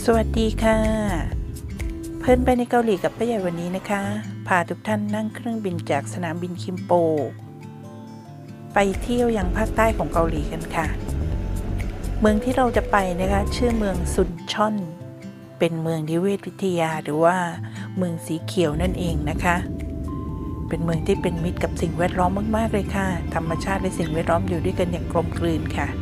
วัสดีค่ะเพิ่นไปในเกาหลีกับป้าใหญ่วันนี้นะคะพาทุกท่านนั่งเครื่องบินจากสนามบินคิมโปไปเที่ยวยังภาคใต้ของเกาหลีกันค่ะเมืองที่เราจะไปนะคะชื่อเมืองซุนชอนเป็นเมืองนิเวศวิทยาหรือว่าเมืองสีเขียวนั่นเองนะคะเป็นเมืองที่เป็นมิตรกับสิ่งแวดล้อมมากๆเลยค่ะธรรมชาติและสิ่งแวดล้อมอยู่ด้วยกันอย่างกลมกลืนค่ะ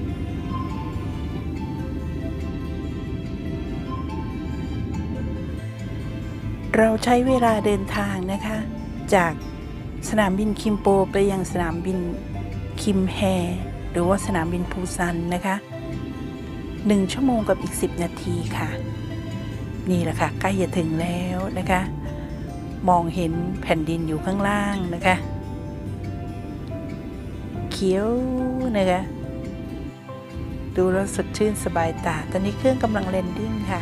เราใช้เวลาเดินทางนะคะจากสนามบินคิมโปไปยังสนามบินคิมแฮหรือว่าสนามบินปูซันนะคะ1 ชั่วโมงกับอีก10 นาทีค่ะนี่แหละค่ะใกล้จะถึงแล้วนะคะมองเห็นแผ่นดินอยู่ข้างล่างนะคะเขียวนะคะดูแล้วสดชื่นสบายตาตอนนี้เครื่องกำลังแลนดิ้งค่ะ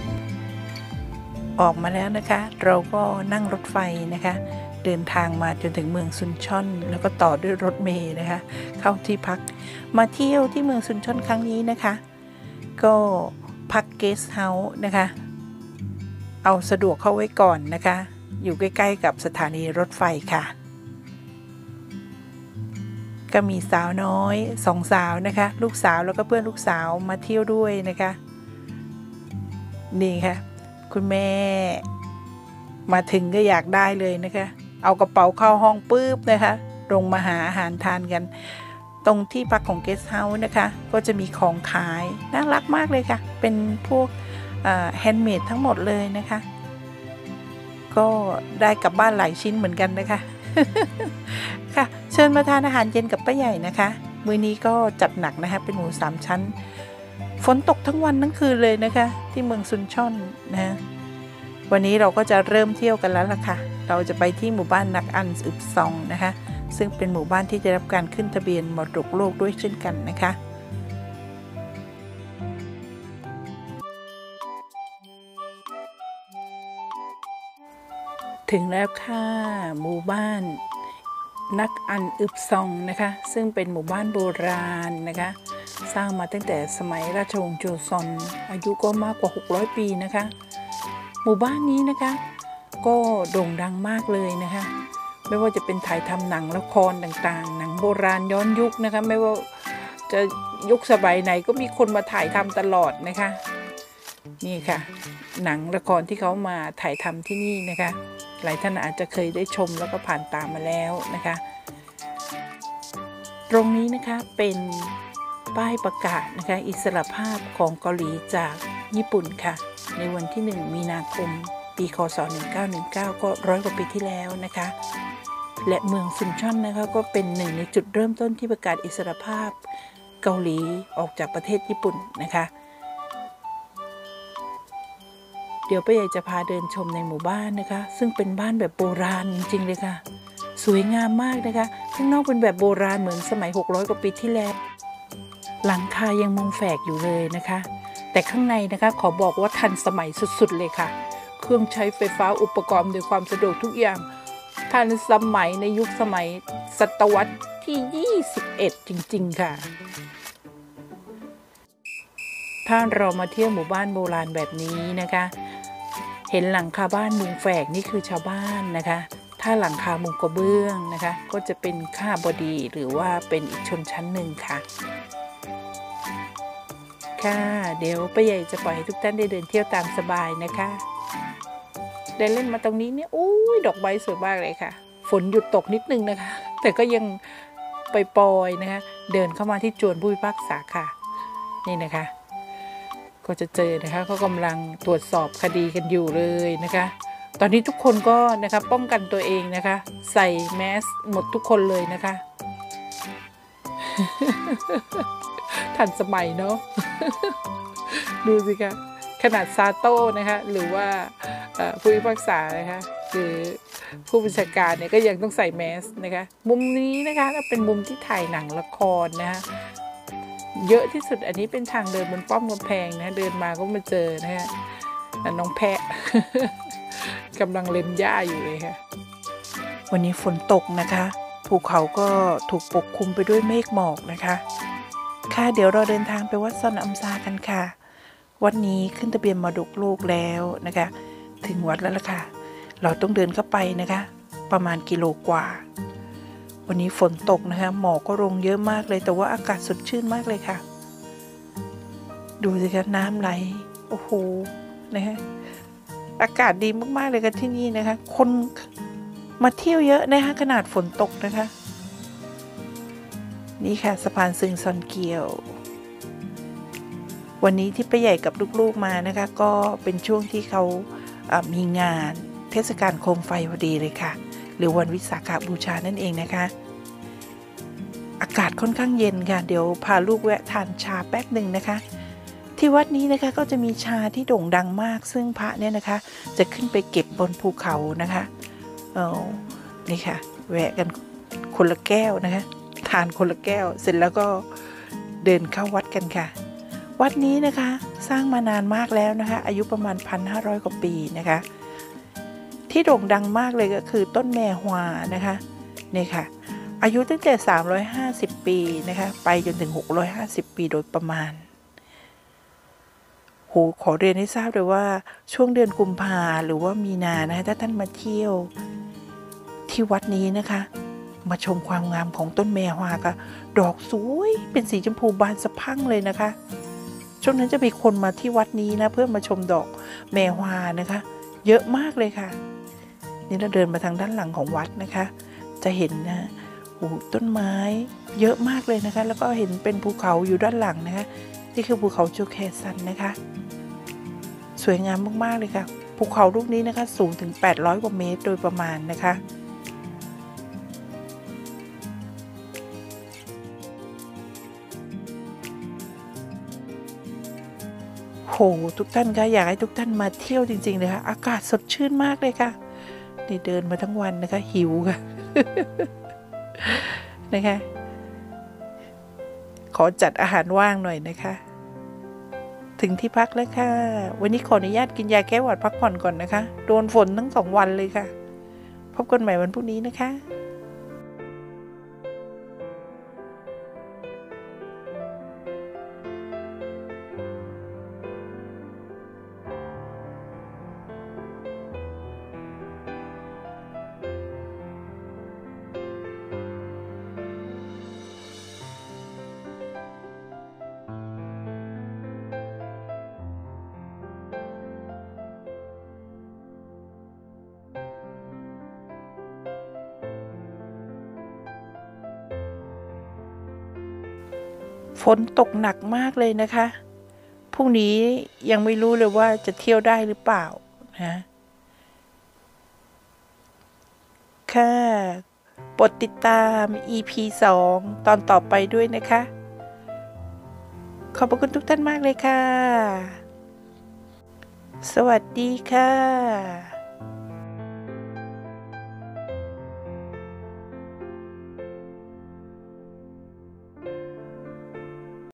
ออกมาแล้วนะคะเราก็นั่งรถไฟนะคะเดินทางมาจนถึงเมืองซุนชอนแล้วก็ต่อด้วยรถเมล์นะคะเข้าที่พักมาเที่ยวที่เมืองซุนชอนครั้งนี้นะคะก็พักเกสต์เฮาส์นะคะเอาสะดวกเข้าไว้ก่อนนะคะอยู่ใกล้ๆกับสถานีรถไฟค่ะก็มีสาวน้อย2 สาวนะคะลูกสาวแล้วก็เพื่อนลูกสาวมาเที่ยวด้วยนะคะนี่ค่ะคุณแม่มาถึงก็อยากได้เลยนะคะเอากระเป๋าเข้าห้องปุ๊บนะคะลงมาหาอาหารทานกันตรงที่พักของเกสต์เฮาส์นะคะก็จะมีของขายน่ารักมากเลยค่ะเป็นพวกแฮนด์เมดทั้งหมดเลยนะคะก็ได้กลับบ้านหลายชิ้นเหมือนกันนะคะ ค่ะเชิญมาทานอาหารเย็นกับป้าใหญ่นะคะมื้อนี้ก็จัดหนักนะคะเป็นหมู3 ชั้นฝนตกทั้งวันทั้งคืนเลยนะคะที่เมืองซุนชอนนะวันนี้เราก็จะเริ่มเที่ยวกันแล้วล่ะค่ะเราจะไปที่หมู่บ้านนักอันอึบซองนะคะซึ่งเป็นหมู่บ้านที่ได้รับการขึ้นทะเบียนมรดกโลกด้วยเช่นกันนะคะถึงแล้วค่ะหมู่บ้านนักอันอึบซองนะคะซึ่งเป็นหมู่บ้านโบราณนะคะสร้างมาตั้งแต่สมัยราชวงศ์โจซอนอายุก็มากกว่า600 ปีนะคะหมู่บ้านนี้นะคะก็โด่งดังมากเลยนะคะไม่ว่าจะเป็นถ่ายทำหนังละครต่างๆหนังโบราณย้อนยุคนะคะไม่ว่าจะยุคสมัยไหนก็มีคนมาถ่ายทำตลอดนะคะนี่ค่ะหนังละครที่เขามาถ่ายทำที่นี่นะคะหลายท่านอาจจะเคยได้ชมแล้วก็ผ่านตามมาแล้วนะคะตรงนี้นะคะเป็นป้ายประกาศนะคะอิสรภาพของเกาหลีจากญี่ปุ่นค่ะในวันที่1 มีนาคมปีคศ1919ก็100 กว่าปีที่แล้วนะคะและเมืองซุนชอนนะคะก็เป็นหนึ่งในจุดเริ่มต้นที่ประกาศอิสรภาพเกาหลีออกจากประเทศญี่ปุ่นนะคะเดี๋ยวป้าใหญ่จะพาเดินชมในหมู่บ้านนะคะซึ่งเป็นบ้านแบบโบราณจริงๆเลยค่ะสวยงามมากนะคะข้างนอกเป็นแบบโบราณเหมือนสมัย600 กว่าปีที่แล้วหลังคายังมุงแฝกอยู่เลยนะคะแต่ข้างในนะคะขอบอกว่าทันสมัยสุดๆเลยค่ะเครื่องใช้ไฟฟ้าอุปกรณ์โดยความสะดวกทุกอย่างทันสมัยในยุคสมัยศตวรรษที่21จริงๆค่ะถ้าเรามาเที่ยวหมู่บ้านโบราณแบบนี้นะคะเห็นหลังคาบ้านมุงแฝกนี่คือชาวบ้านนะคะถ้าหลังคามุงกระเบื้องนะคะก็จะเป็นข้าบดีหรือว่าเป็นอีกชนชั้นหนึ่งค่ะค่ะเดี๋ยวป้าใหญ่จะปล่อยให้ทุกท่านได้เดินเที่ยวตามสบายนะคะเดินเล่นมาตรงนี้เนี่ยอุ้ยดอกไม้สวยมากเลยค่ะฝนหยุดตกนิดนึงนะคะแต่ก็ยังไปปล่อยนะคะเดินเข้ามาที่จวนผู้พิพากษาค่ะนี่นะคะก็จะเจอนะคะเขากำลังตรวจสอบคดีกันอยู่เลยนะคะตอนนี้ทุกคนก็นะคะป้องกันตัวเองนะคะใส่แมสหมดทุกคนเลยนะคะทันสมัยเนาะ ดูสิคะขนาดซาโต้นะคะหรือว่าผู้พิพากษานะคะหรือผู้บัญชาการเนี่ยก็ยังต้องใส่แมสนะคะมุมนี้นะคะเป็นมุมที่ถ่ายหนังละครนะคะเยอะที่สุดอันนี้เป็นทางเดินบนป้อมกำแพงนะเดินมาก็มาเจอนะฮะน้องแพะ กำลังเล็มหญ้าอยู่เลยค่ะวันนี้ฝนตกนะคะภูเขาก็ถูกปกคลุมไปด้วยเมฆหมอกนะคะค่ะเดี๋ยวเราเดินทางไปวัดซอนอัมซากันค่ะวันนี้ขึ้นทะเบียนมรดกโลกแล้วนะคะ ถึงวัดแล้วล่ะค่ะเราต้องเดินเข้าไปนะคะประมาณกิโลกว่าวันนี้ฝนตกนะคะหมอกก็ลงเยอะมากเลยแต่ว่าอากาศสดชื่นมากเลยค่ะดูสิคะน้ำไหลโอ้โหนะคะอากาศดีมากๆเลยค่ะที่นี่นะคะคนมาเที่ยวเยอะนะคะขนาดฝนตกนะคะนี่ค่ะสะพานซึงซอนเกียววันนี้ที่ป้าใหญ่กับลูกๆมานะคะก็เป็นช่วงที่เขามีงานเทศกาลโคมไฟพอดีเลยค่ะหรือวันวิสาขบูชานั่นเองนะคะอากาศค่อนข้างเย็นค่ะเดี๋ยวพาลูกแวะทานชาแป๊บหนึ่งนะคะที่วัดนี้นะคะก็จะมีชาที่โด่งดังมากซึ่งพระเนี่ยนะคะจะขึ้นไปเก็บบนภูเขานะคะนี่ค่ะแวะกันคนละแก้วนะคะทานคนละแก้วเสร็จแล้วก็เดินเข้าวัดกันค่ะวัดนี้นะคะสร้างมานานมากแล้วนะคะอายุประมาณ 1,500 กว่าปีนะคะที่โด่งดังมากเลยก็คือต้นแมฮวานะคะนี่ค่ะอายุตั้งแต่350 ปีนะคะไปจนถึง650 ปีโดยประมาณโหขอเรียนให้ทราบเลยว่าช่วงเดือนกุมภาหรือว่ามีนานะคะถ้าท่านมาเที่ยวที่วัดนี้นะคะมาชมความงามของต้นแมฮวาค่ะดอกสวยเป็นสีชมพูบานสะพรั่งเลยนะคะช่วงนั้นจะมีคนมาที่วัดนี้นะเพื่อมาชมดอกแมฮวานะคะเยอะมากเลยค่ะนี่เราเดินมาทางด้านหลังของวัดนะคะจะเห็นนะโอ้ต้นไม้เยอะมากเลยนะคะแล้วก็เห็นเป็นภูเขาอยู่ด้านหลังนะคะนี่คือภูเขาโจแคซันนะคะสวยงามมากๆเลยค่ะภูเขาลูกนี้นะคะสูงถึง800 กว่าเมตรโดยประมาณนะคะโหทุกท่านคะอยากให้ทุกท่านมาเที่ยวจริงๆเลยค่ะอากาศสดชื่นมากเลยค่ะนี่เดินมาทั้งวันนะคะหิวค่ะ นะคะขอจัดอาหารว่างหน่อยนะคะถึงที่พักแล้วค่ะวันนี้ขออนุญาตกินยาแก้หวัดพักผ่อนก่อนนะคะโดนฝนทั้ง2 วันเลยค่ะพบกันใหม่วันพรุ่งนี้นะคะฝนตกหนักมากเลยนะคะพรุ่งนี้ยังไม่รู้เลยว่าจะเที่ยวได้หรือเปล่านะค่ะโปรดติดตาม EP 2 ตอนต่อไปด้วยนะคะขอบคุณทุกท่านมากเลยค่ะสวัสดีค่ะ